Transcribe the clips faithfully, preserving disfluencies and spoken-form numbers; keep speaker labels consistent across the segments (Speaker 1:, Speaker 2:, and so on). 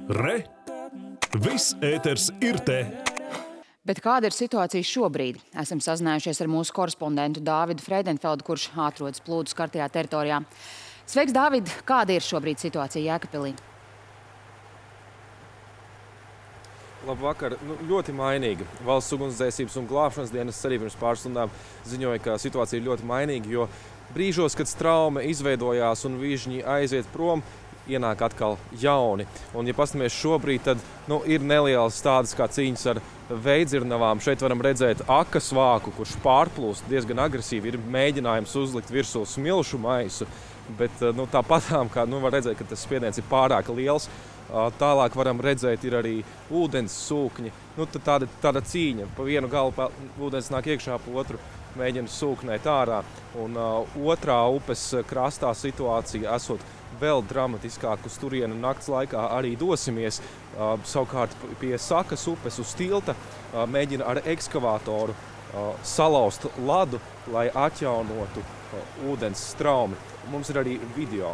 Speaker 1: Re! Viss ēters ir te!
Speaker 2: Bet kāda ir situācija šobrīd? Esam sazinājušies ar mūsu korespondentu Dāvidu Freidenfeldu, kurš atrodas plūdu skartajā teritorijā. Sveiks, Dāvid! Kāda ir šobrīd situācija Jēkabpilī?
Speaker 3: Labvakar. Nu, ļoti mainīga. Valsts ugunsdzēsības un glābšanas dienas arī pirms pāris stundām ziņoja, ka situācija ir ļoti mainīga, jo brīžos, kad straume izveidojās un vižņi aiziet prom, ienāk atkal jauni. Un, ja pastamies šobrīd, tad nu, ir nelielas tādas kā cīņas ar veidzirnavām. Šeit varam redzēt akas vāku, kurš pārplūst diezgan agresīvi. Ir mēģinājums uzlikt virsū smilšu maisu, bet nu, tāpatām, kā nu, var redzēt, ka tas spiediens ir pārāk liels. Tālāk varam redzēt, ir arī ūdens sūkņi. Nu, tāda, tāda cīņa. Pa vienu galu pa, ūdens nāk iekšā, pa otru mēģina sūknēt ārā. Un uh, otrā upes krastā situācija esot vēl dramatiskāk. Uz turienu nakts laikā arī dosimies. Uh, savukārt pie Sakas upes uz tilta uh, mēģina ar ekskavātoru uh, salauzt ladu, lai atjaunotu uh, ūdens straumi. Mums ir arī video.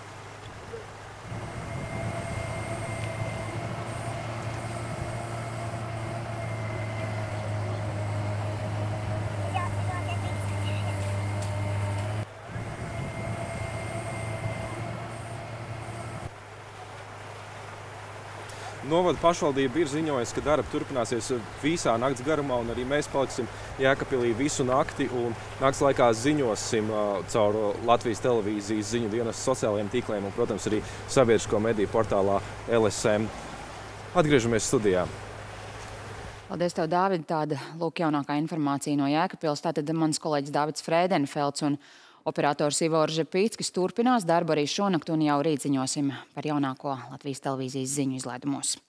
Speaker 3: Novada pašvaldība ir ziņojusi, ka darbi turpināsies visā nakts garumā, un arī mēs paliksim Jēkabpilī visu nakti, un nakts laikā ziņosim uh, caur Latvijas televīzijas ziņu dienas sociālajiem tīkliem un, protams, arī sabiedrisko mediju portālā L S M. Atgriežamies studijā.
Speaker 2: Paldies tev, Dāvid. Tāda lūk jaunākā informācija no Jēkabpils. Tātad mans kolēģis Dāvids Freidenfelds un operators Ivors Žepīckis turpinās darbu arī šonakt, un jau rīt ziņosim par jaunāko Latvijas televīzijas ziņu izlaidumos.